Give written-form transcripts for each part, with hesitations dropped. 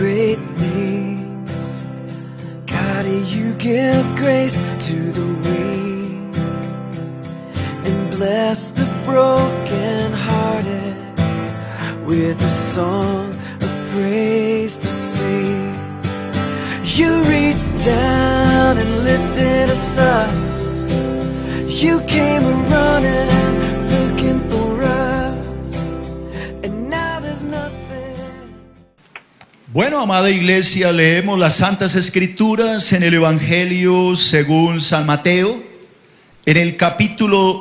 great things. God, you give grace to the weak and bless the broken-hearted with a song of praise to sing. You reached down and lifted us up. You came running, looking for us, and now there's nothing. Bueno, amada iglesia, leemos las Santas Escrituras en el Evangelio según San Mateo, en el capítulo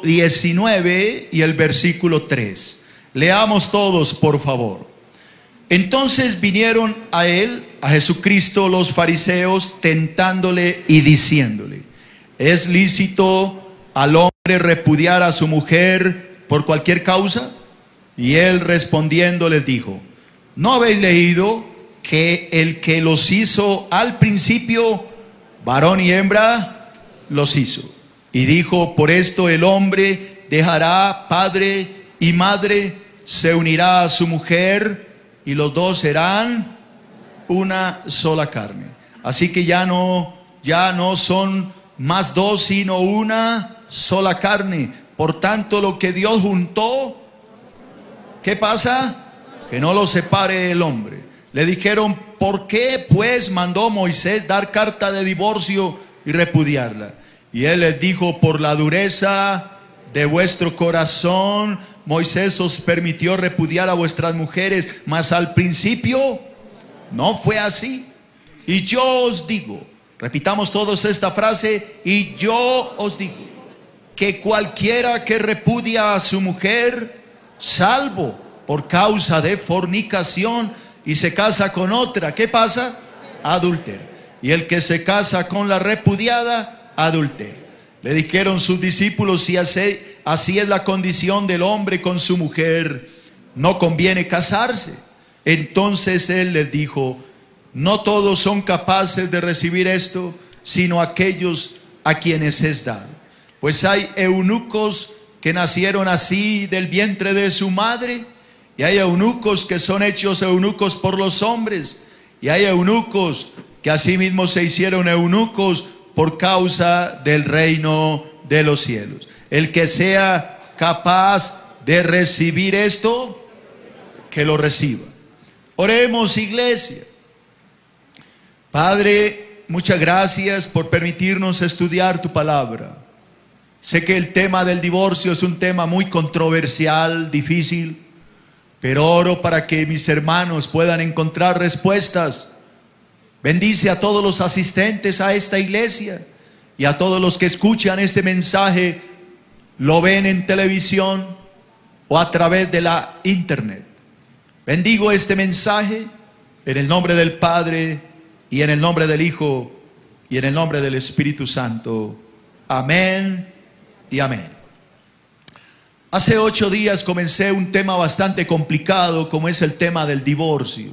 19 y el versículo 3. Leamos todos, por favor. Entonces vinieron a él, a Jesucristo, los fariseos, tentándole y diciéndole: ¿es lícito al hombre repudiar a su mujer por cualquier causa? Y él respondiendo les dijo: ¿no habéis leído que el que los hizo al principio, varón y hembra, los hizo? Y dijo: por esto el hombre dejará padre y madre, se unirá a su mujer, y los dos serán una sola carne. Así que ya no son más dos, sino una sola carne. Por tanto, lo que Dios juntó, ¿qué pasa? Que no lo separe el hombre. Le dijeron: ¿por qué pues mandó Moisés dar carta de divorcio y repudiarla? Y él les dijo: por la dureza de vuestro corazón, Moisés os permitió repudiar a vuestras mujeres, mas al principio no fue así. Y yo os digo, repitamos todos esta frase: y yo os digo, que cualquiera que repudia a su mujer, salvo por causa de fornicación, y se casa con otra, ¿qué pasa? Adúltera. Y el que se casa con la repudiada, adúltera. Le dijeron sus discípulos: si así es la condición del hombre con su mujer, no conviene casarse. Entonces él les dijo: no todos son capaces de recibir esto, sino aquellos a quienes es dado. Pues hay eunucos que nacieron así del vientre de su madre, y hay eunucos que son hechos eunucos por los hombres, y hay eunucos que asimismo se hicieron eunucos por causa del reino de los cielos. El que sea capaz de recibir esto, que lo reciba. Oremos, iglesia. Padre, muchas gracias por permitirnos estudiar tu palabra. Sé que el tema del divorcio es un tema muy controversial, difícil, pero oro para que mis hermanos puedan encontrar respuestas. Bendice a todos los asistentes a esta iglesia y a todos los que escuchan este mensaje, lo ven en televisión o a través de la internet. Bendigo este mensaje en el nombre del Padre y en el nombre del Hijo y en el nombre del Espíritu Santo. Amén y amén. Hace 8 días comencé un tema bastante complicado, como es el tema del divorcio.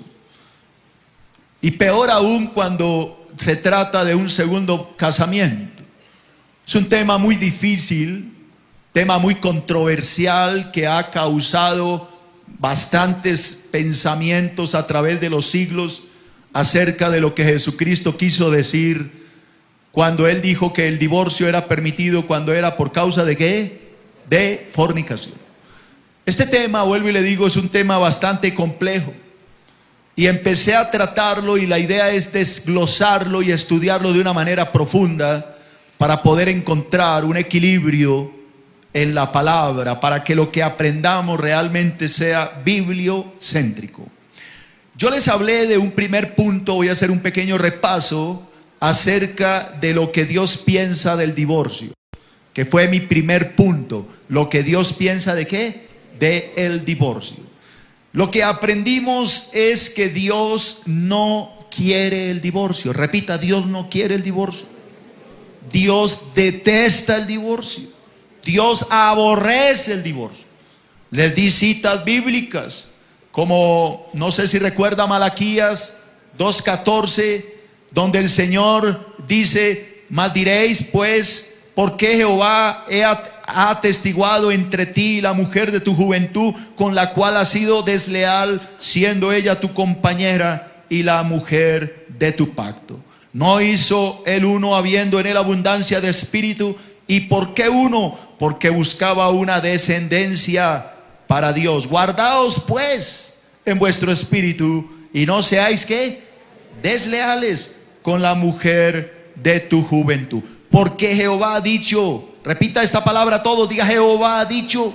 Y peor aún cuando se trata de un segundo casamiento. Es un tema muy difícil, tema muy controversial, que ha causado bastantes pensamientos a través de los siglos acerca de lo que Jesucristo quiso decir cuando Él dijo que el divorcio era permitido cuando era por causa de ¿qué? De fornicación. Este tema, vuelvo y le digo, es un tema bastante complejo. Y empecé a tratarlo, y la idea es desglosarlo y estudiarlo de una manera profunda para poder encontrar un equilibrio en la palabra, para que lo que aprendamos realmente sea bibliocéntrico. Yo les hablé de un primer punto, voy a hacer un pequeño repaso acerca de lo que Dios piensa del divorcio, que fue mi primer punto. Lo que Dios piensa ¿de qué? De el divorcio. Lo que aprendimos es que Dios no quiere el divorcio. Repita: Dios no quiere el divorcio. Dios detesta el divorcio. Dios aborrece el divorcio. Les di citas bíblicas, como, no sé si recuerda, Malaquías 2:14, donde el Señor dice: mas diréis pues, ¿por qué Jehová ha atestiguado entre ti la mujer de tu juventud, con la cual has sido desleal, siendo ella tu compañera? y la mujer de tu pacto. No hizo el uno habiendo en él abundancia de espíritu. ¿Y por qué uno? Porque buscaba una descendencia para Dios. Guardaos pues en vuestro espíritu y no seáis ¿qué? Desleales con la mujer de tu juventud. Porque Jehová ha dicho, repita esta palabra todos, diga Jehová ha dicho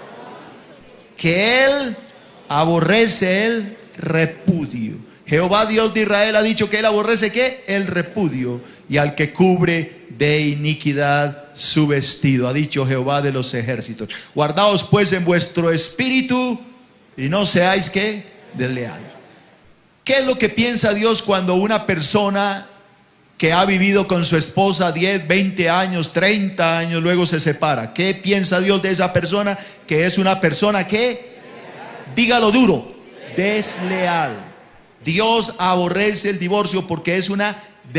que él aborrece el repudio. Jehová Dios de Israel ha dicho que él aborrece ¿qué? El repudio, y al que cubre de iniquidad su vestido, ha dicho Jehová de los ejércitos. Guardaos pues en vuestro espíritu y no seáis ¿qué? Desleales. ¿Qué es lo que piensa Dios cuando una persona que ha vivido con su esposa 10, 20 años, 30 años, luego se separa? ¿Qué piensa Dios de esa persona? Que es una persona que, dígalo duro, desleal. Dios aborrece el divorcio porque es una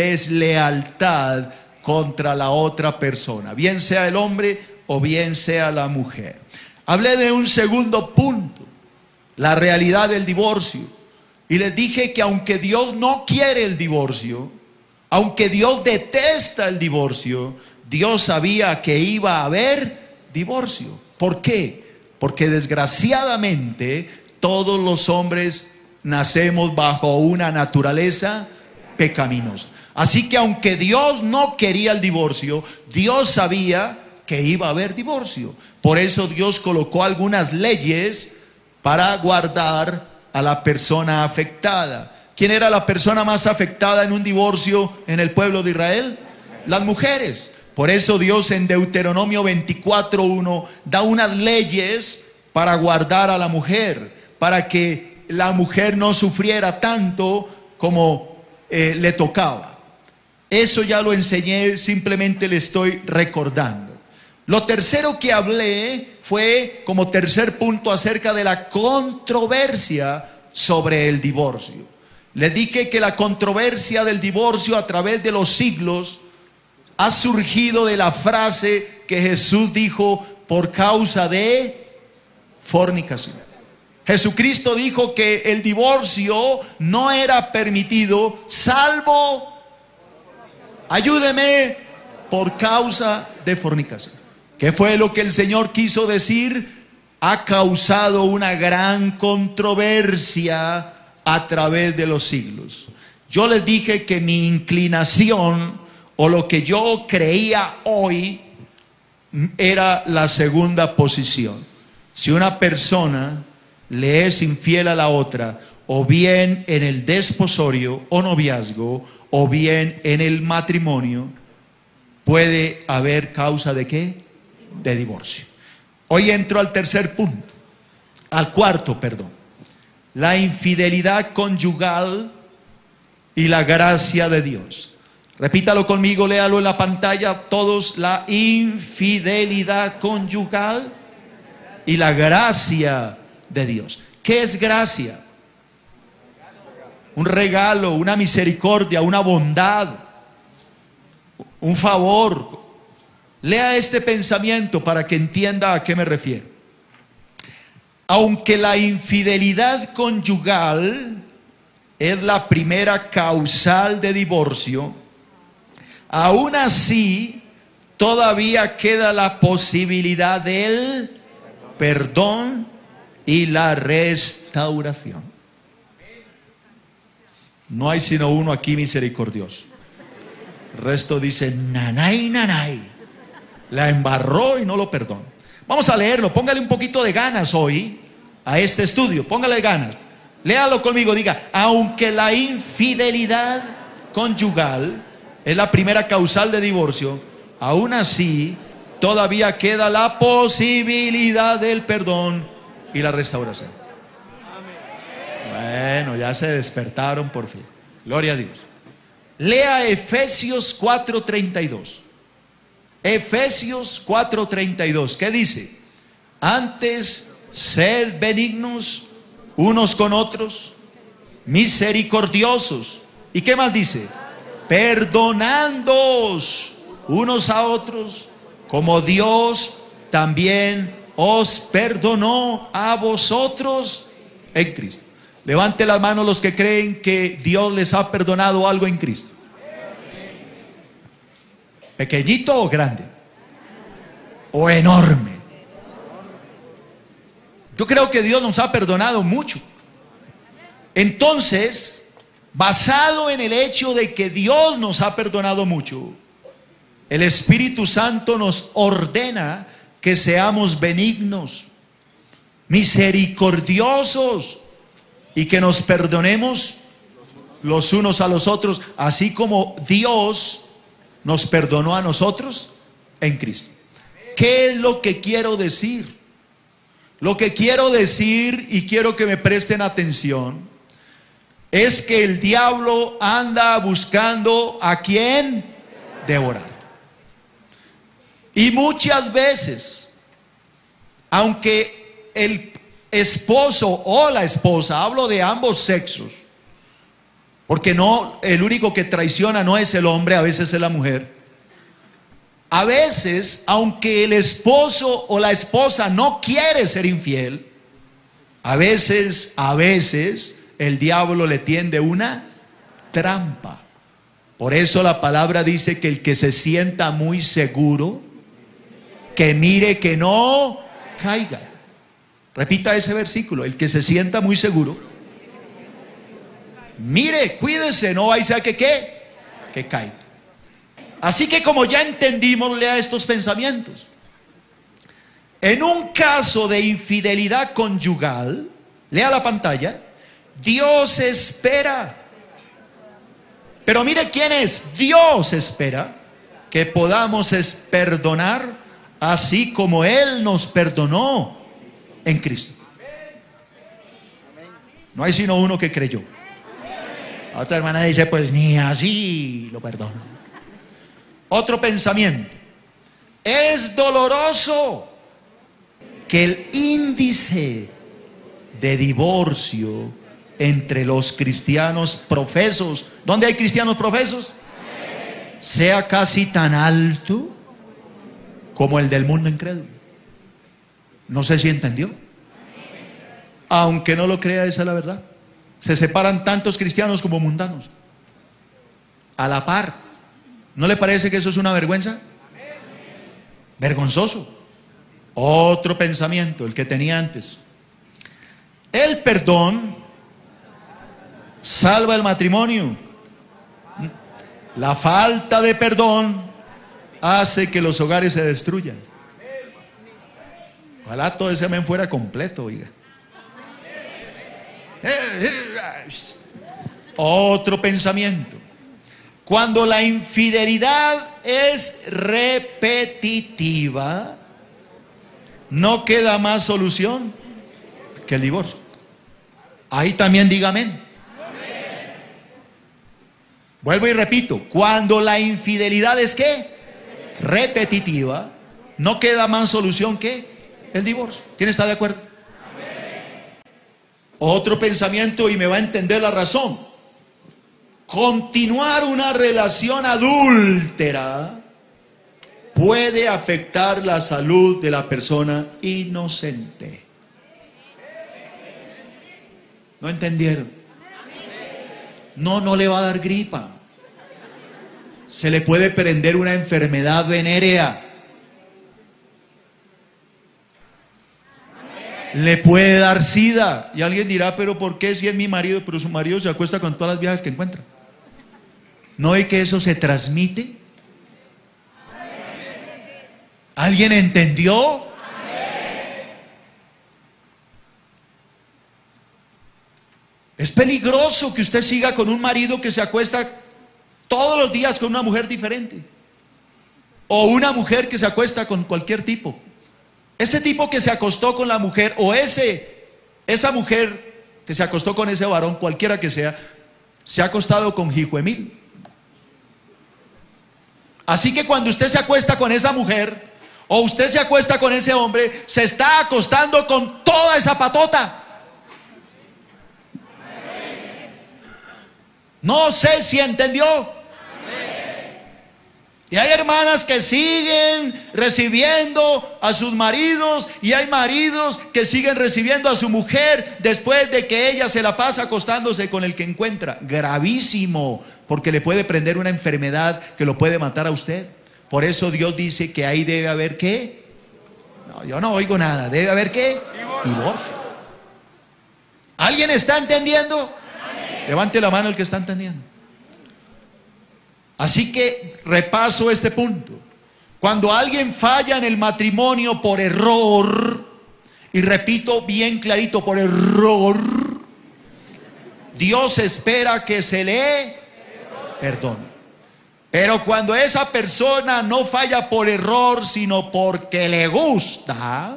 deslealtad contra la otra persona, bien sea el hombre o bien sea la mujer. Hablé de un segundo punto, la realidad del divorcio, y les dije que aunque Dios no quiere el divorcio, aunque Dios detesta el divorcio, Dios sabía que iba a haber divorcio. ¿Por qué? Porque desgraciadamente todos los hombres nacemos bajo una naturaleza pecaminosa. Así que aunque Dios no quería el divorcio, Dios sabía que iba a haber divorcio. Por eso Dios colocó algunas leyes para guardar a la persona afectada. ¿Quién era la persona más afectada en un divorcio en el pueblo de Israel? Las mujeres. Por eso Dios en Deuteronomio 24:1 da unas leyes para guardar a la mujer, para que la mujer no sufriera tanto como le tocaba. Eso ya lo enseñé, simplemente le estoy recordando. Lo tercero que hablé fue como tercer punto acerca de la controversia sobre el divorcio. Les dije que la controversia del divorcio a través de los siglos ha surgido de la frase que Jesús dijo por causa de fornicación. Jesucristo dijo que el divorcio no era permitido salvo, ayúdeme, por causa de fornicación. ¿Qué fue lo que el Señor quiso decir? Ha causado una gran controversia a través de los siglos. Yo les dije que mi inclinación o lo que yo creía hoy era la segunda posición. Si una persona le es infiel a la otra, o bien en el desposorio o noviazgo, o bien en el matrimonio, puede haber causa de ¿qué? De divorcio. Hoy entro al tercer punto, al cuarto, perdón. La infidelidad conyugal y la gracia de Dios. Repítalo conmigo, léalo en la pantalla todos. La infidelidad conyugal y la gracia de Dios. ¿Qué es gracia? Un regalo, una misericordia, una bondad, un favor. Lea este pensamiento para que entienda a qué me refiero. Aunque la infidelidad conyugal es la primera causal de divorcio, aún así todavía queda la posibilidad del perdón y la restauración. No hay sino uno aquí misericordioso. El resto dice nanay, nanay. La embarró y no lo perdona. Vamos a leerlo, póngale un poquito de ganas hoy a este estudio, póngale ganas. Léalo conmigo, diga, aunque la infidelidad conyugal es la primera causal de divorcio, aún así todavía queda la posibilidad del perdón y la restauración. Bueno, ya se despertaron por fin. Gloria a Dios. Lea Efesios 4:32. Efesios 4:32. ¿Qué dice? Antes, sed benignos unos con otros, misericordiosos. ¿Y qué más dice? Perdonándoos unos a otros, como Dios también os perdonó a vosotros en Cristo. Levante las manos los que creen que Dios les ha perdonado algo en Cristo. ¿Pequeñito o grande? ¿O enorme? Yo creo que Dios nos ha perdonado mucho. Entonces, basado en el hecho de que Dios nos ha perdonado mucho, el Espíritu Santo nos ordena que seamos benignos, misericordiosos y que nos perdonemos los unos a los otros, así como Dios nos perdonó a nosotros en Cristo. ¿Qué es lo que quiero decir? Lo que quiero decir, y quiero que me presten atención, es que el diablo anda buscando a quién devorar. Y muchas veces, aunque el esposo o la esposa, hablo de ambos sexos, porque no, el único que traiciona no es el hombre, a veces es la mujer. A veces, aunque el esposo o la esposa no quiere ser infiel, a veces el diablo le tiende una trampa. Por eso la palabra dice que el que se sienta muy seguro, que mire que no caiga. Repita ese versículo: el que se sienta muy seguro, mire, cuídese, no vaya a ser que caiga. Así que, como ya entendimos, lea estos pensamientos. En un caso de infidelidad conyugal, lea la pantalla, Dios espera. Pero mire quién es. Dios espera que podamos perdonar así como Él nos perdonó en Cristo. No hay sino uno que creyó. La otra hermana dice, pues ni así lo perdono. Otro pensamiento: es doloroso que el índice de divorcio entre los cristianos profesos, ¿dónde hay cristianos profesos?, sea casi tan alto como el del mundo incrédulo. No sé si entendió. Aunque no lo crea, esa es la verdad. Se separan tantos cristianos como mundanos, a la par. ¿No le parece que eso es una vergüenza? Vergonzoso. Otro pensamiento, el que tenía antes: el perdón salva el matrimonio. La falta de perdón hace que los hogares se destruyan. Ojalá todo ese amén fuera completo, oiga. Otro pensamiento: cuando la infidelidad es repetitiva, no queda más solución que el divorcio. Ahí también diga amén. Vuelvo y repito: cuando la infidelidad es ¿qué? Repetitiva, no queda más solución que el divorcio. ¿Quién está de acuerdo? Otro pensamiento, y me va a entender la razón: continuar una relación adúltera puede afectar la salud de la persona inocente. ¿No entendieron? No le va a dar gripa. Se le puede prender una enfermedad venérea. Le puede dar sida. Y alguien dirá, pero ¿por qué si es mi marido? Pero su marido se acuesta con todas las viejas que encuentra. ¿No ve que eso se transmite? ¿Alguien entendió? Es peligroso que usted siga con un marido que se acuesta todos los días con una mujer diferente, o una mujer que se acuesta con cualquier tipo. Ese tipo que se acostó con la mujer, o esa mujer que se acostó con ese varón, cualquiera que sea, se ha acostado con Hijuemil. Así que cuando usted se acuesta con esa mujer, o usted se acuesta con ese hombre, se está acostando con toda esa patota. No sé si entendió. Y hay hermanas que siguen recibiendo a sus maridos, y hay maridos que siguen recibiendo a su mujer después de que ella se la pasa acostándose con el que encuentra. Gravísimo, porque le puede prender una enfermedad que lo puede matar a usted. Por eso Dios dice que ahí debe haber ¿qué? No, yo no oigo nada. ¿Debe haber qué? Divorcio. ¿Alguien está entendiendo? Levante la mano el que está entendiendo. Así que repaso este punto. Cuando alguien falla en el matrimonio por error, y repito bien clarito, por error, Dios espera que se le perdone. Pero cuando esa persona no falla por error, sino porque le gusta,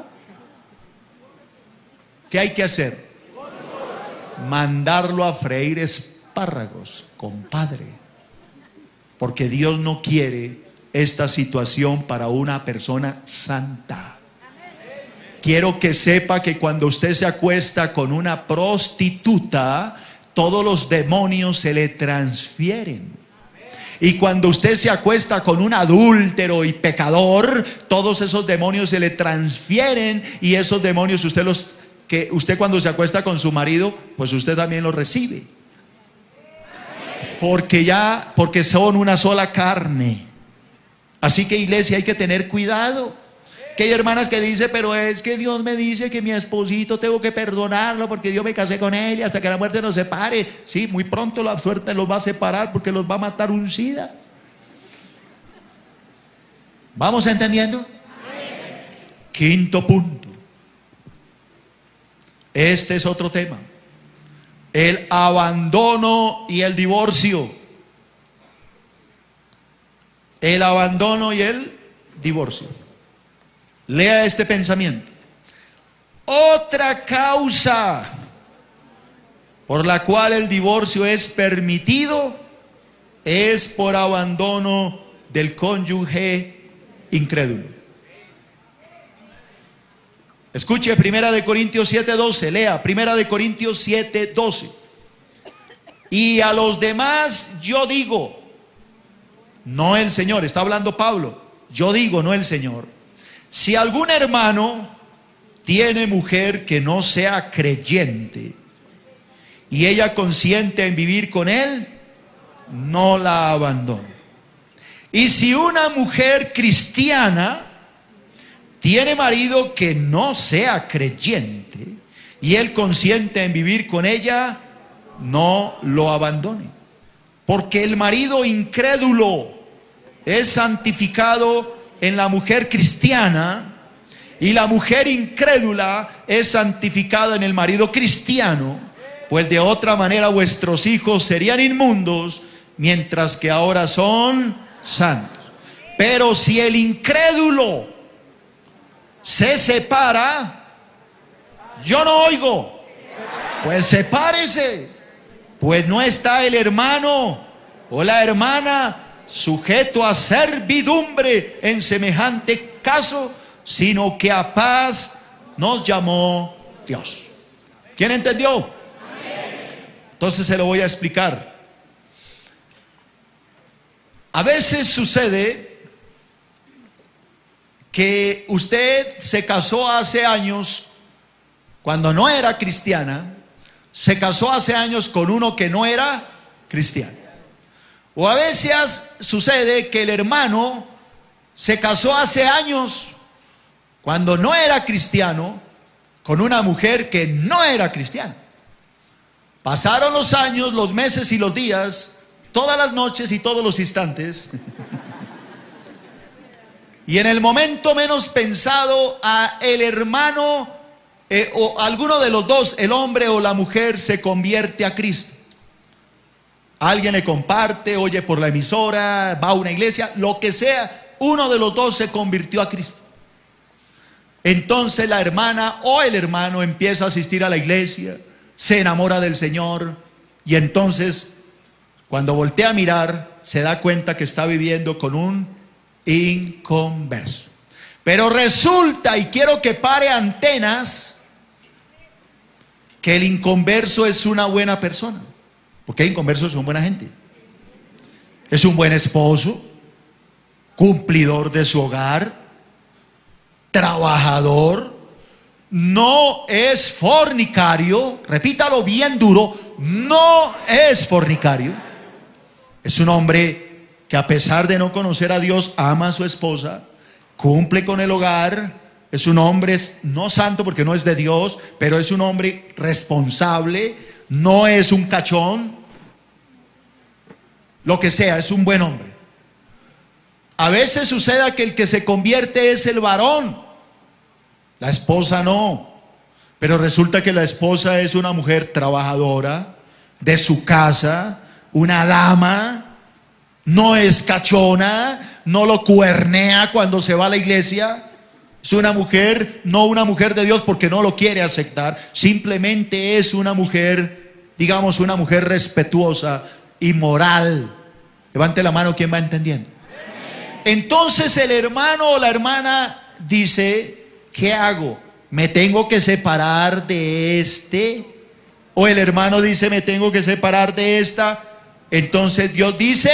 ¿qué hay que hacer? Mandarlo a freír espárragos, compadre. Porque Dios no quiere esta situación para una persona santa. Quiero que sepa que cuando usted se acuesta con una prostituta, todos los demonios se le transfieren. Y cuando usted se acuesta con un adúltero y pecador, todos esos demonios se le transfieren, y esos demonios usted cuando se acuesta con su marido, pues usted también los recibe. Porque son una sola carne. Así que, iglesia, hay que tener cuidado. Que hay hermanas que dicen, pero es que Dios me dice que mi esposito tengo que perdonarlo porque Dios me casé con él y hasta que la muerte nos separe. Sí, muy pronto la suerte los va a separar porque los va a matar un SIDA. ¿Vamos entendiendo? Quinto punto. Este es otro tema. El abandono y el divorcio. El abandono y el divorcio. Lea este pensamiento. Otra causa por la cual el divorcio es permitido es por abandono del cónyuge incrédulo. Escuche 1 Corintios 7:12, lea 1 Corintios 7:12. Y a los demás yo digo, no el Señor, está hablando Pablo, yo digo, no el Señor, si algún hermano tiene mujer que no sea creyente y ella consiente en vivir con él, no la abandone. Y si una mujer cristiana tiene marido que no sea creyente y él consiente en vivir con ella, no lo abandone. Porque el marido incrédulo es santificado en la mujer cristiana y la mujer incrédula es santificada en el marido cristiano, pues de otra manera vuestros hijos serían inmundos, mientras que ahora son santos. Pero si el incrédulo se separa, yo no oigo, pues sepárese, pues no está el hermano o la hermana sujeto a servidumbre en semejante caso, sino que a paz nos llamó Dios. ¿Quién entendió? Entonces se lo voy a explicar. A veces sucede que usted se casó hace años, cuando no era cristiana, se casó hace años con uno que no era cristiano. O a veces sucede que el hermano se casó hace años, cuando no era cristiano, con una mujer que no era cristiana. Pasaron los años, los meses y los días, todas las noches y todos los instantes. Y en el momento menos pensado, el hermano o alguno de los dos, el hombre o la mujer, se convierte a Cristo. Alguien le comparte, oye por la emisora, va a una iglesia, lo que sea, uno de los dos se convirtió a Cristo. Entonces la hermana o el hermano empieza a asistir a la iglesia, se enamora del Señor, y entonces cuando voltea a mirar se da cuenta que está viviendo con un inconverso. Pero resulta, y quiero que pare antenas, que el inconverso es una buena persona. Porque inconversos son buena gente. Es un buen esposo, cumplidor de su hogar, trabajador, no es fornicario, repítalo bien duro, no es fornicario. Es un hombre que a pesar de no conocer a Dios, ama a su esposa, cumple con el hogar. Es un hombre no santo porque no es de Dios, pero es un hombre responsable, no es un cachón, lo que sea, es un buen hombre. A veces sucede que el que se convierte es el varón, la esposa no, pero resulta que la esposa es una mujer trabajadora, de su casa, una dama, no es cachona, no lo cuernea cuando se va a la iglesia. Es una mujer, no una mujer de Dios porque no lo quiere aceptar, simplemente es una mujer, digamos una mujer respetuosa y moral. Levante la mano quien va entendiendo. Entonces el hermano o la hermana dice, ¿qué hago? ¿Me tengo que separar de este? O el hermano dice, me tengo que separar de esta. Entonces Dios dice,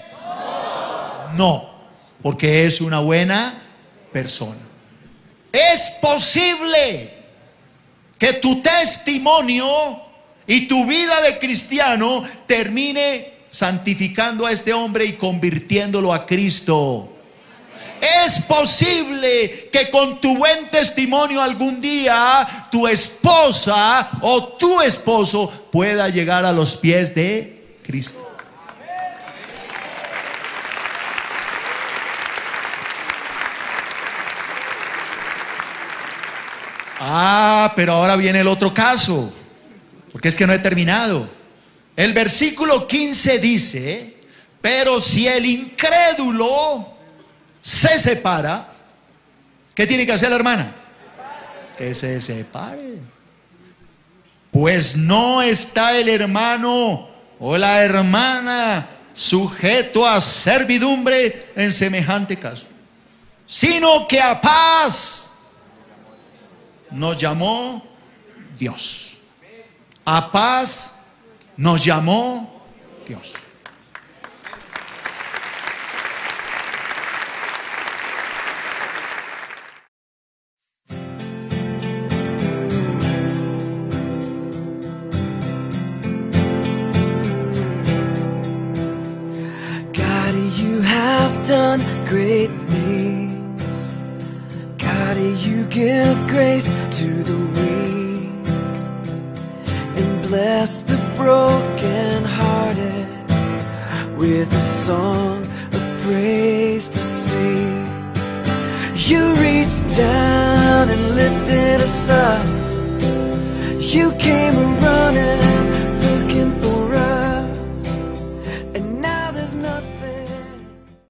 no, porque es una buena persona. Es posible que tu testimonio y tu vida de cristiano termine santificando a este hombre y convirtiéndolo a Cristo. Es posible que con tu buen testimonio algún día tu esposa o tu esposo pueda llegar a los pies de Cristo. Pero ahora viene el otro caso, porque es que no he terminado. El versículo 15 dice, pero si el incrédulo se separa, ¿qué tiene que hacer la hermana? Que se separe. Pues no está el hermano o la hermana sujeto a servidumbre en semejante caso, sino que a paz nos llamó Dios. A paz nos llamó Dios. God, you have done great things. God, you give grace to the weak and bless the broken-hearted with a song of praise to sing. You reached down and lifted us up. You came running